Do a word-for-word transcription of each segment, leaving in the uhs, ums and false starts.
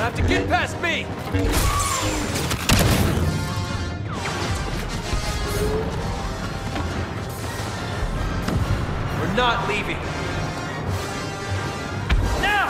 have to get past me! We're not leaving. Now!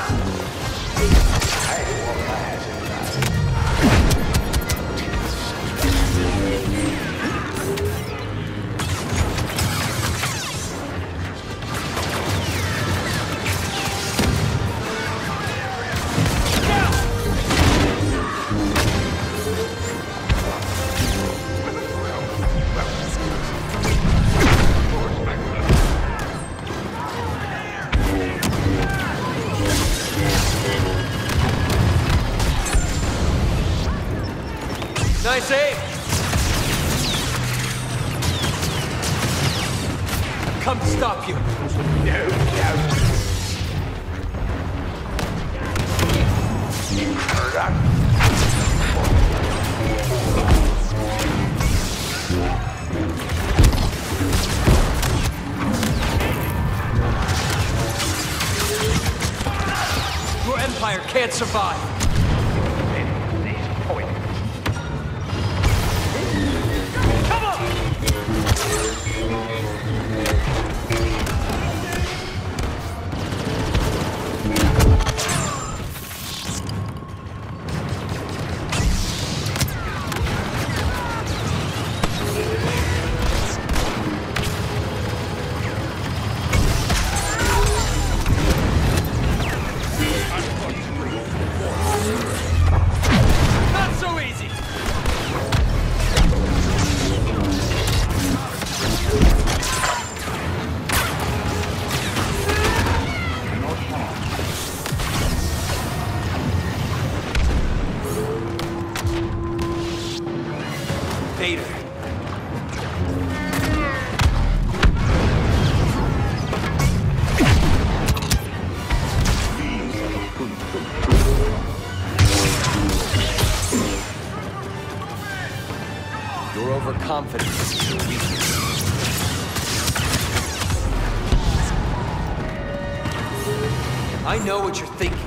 Nice aim! Come to stop you. No, no. Your empire can't survive. Vader. Your overconfidence is your weakness. I know what you're thinking.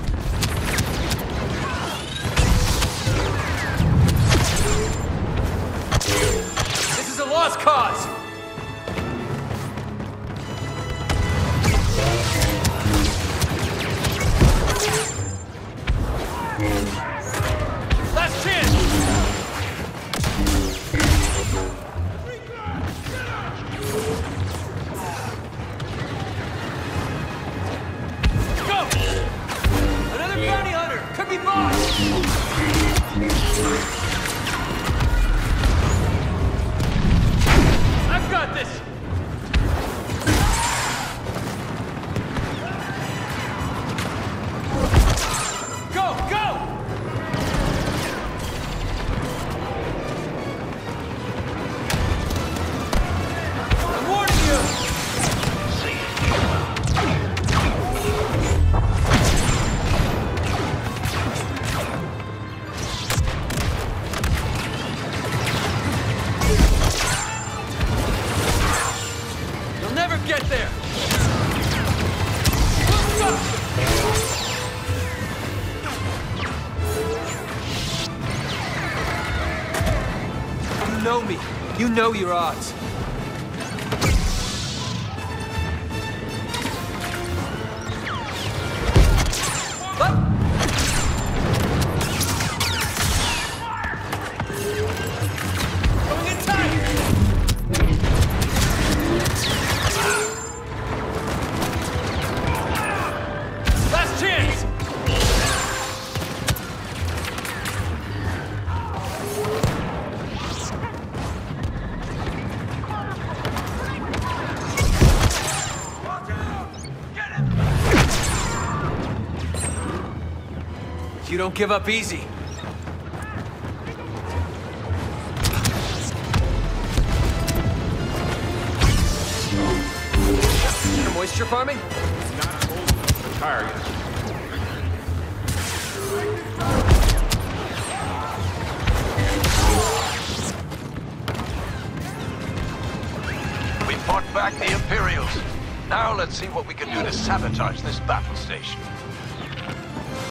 This is a lost cause! Last chance! Go! Another bounty hunter! Could be boss! I've got this! Go, go! I'm warning you! You'll never get there! You know me. You know your odds. What? Going in tight! Last chance! You don't give up easy. You're moisture farming? Not old retire yet. We fought back the Imperials. Now let's see what we can do to sabotage this battle station.